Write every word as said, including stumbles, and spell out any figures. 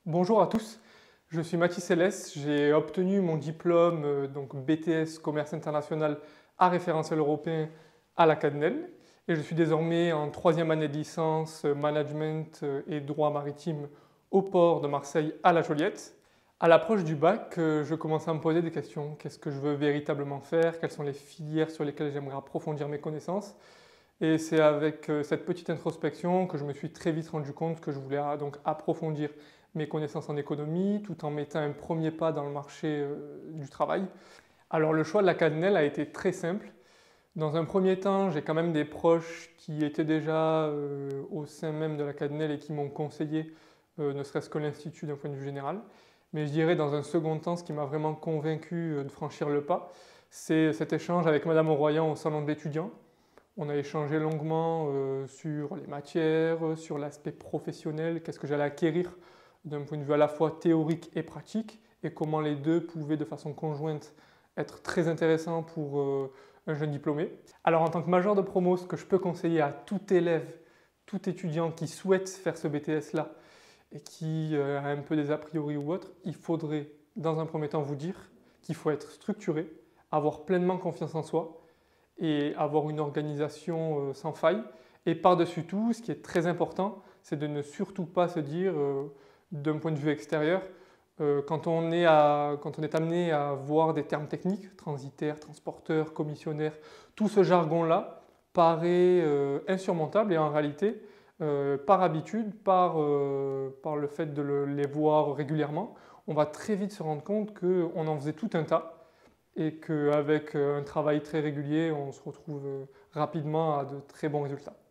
Bonjour à tous, je suis Mathis Célès, j'ai obtenu mon diplôme euh, donc B T S Commerce International à référentiel européen à la CADNEL et je suis désormais en troisième année de licence euh, Management euh, et droit maritime au port de Marseille à la Joliette. À l'approche du bac, euh, je commence à me poser des questions. Qu'est-ce que je veux véritablement faire? Quelles sont les filières sur lesquelles j'aimerais approfondir mes connaissances? Et c'est avec euh, cette petite introspection que je me suis très vite rendu compte que je voulais ah, donc approfondir mes connaissances en économie tout en mettant un premier pas dans le marché euh, du travail. Alors le choix de la CADNEL a été très simple. Dans un premier temps, j'ai quand même des proches qui étaient déjà euh, au sein même de la CADNEL et qui m'ont conseillé, euh, ne serait-ce que l'Institut d'un point de vue général. Mais je dirais dans un second temps, ce qui m'a vraiment convaincu euh, de franchir le pas, c'est cet échange avec Madame Royan au salon de l'étudiant. On a échangé longuement euh, sur les matières, sur l'aspect professionnel, qu'est-ce que j'allais acquérir d'un point de vue à la fois théorique et pratique, et comment les deux pouvaient de façon conjointe être très intéressants pour euh, un jeune diplômé. Alors en tant que major de promo, ce que je peux conseiller à tout élève, tout étudiant qui souhaite faire ce B T S-là et qui euh, a un peu des a priori ou autre, il faudrait dans un premier temps vous dire qu'il faut être structuré, avoir pleinement confiance en soi, et avoir une organisation euh, sans faille. Et par-dessus tout, ce qui est très important, c'est de ne surtout pas se dire, euh, d'un point de vue extérieur, euh, quand, on est à, quand on est amené à voir des termes techniques, transitaire, transporteur, commissionnaire, tout ce jargon-là paraît euh, insurmontable et en réalité, euh, par habitude, par, euh, par le fait de le, les voir régulièrement, on va très vite se rendre compte qu'on en faisait tout un tas et qu'avec un travail très régulier, on se retrouve rapidement à de très bons résultats.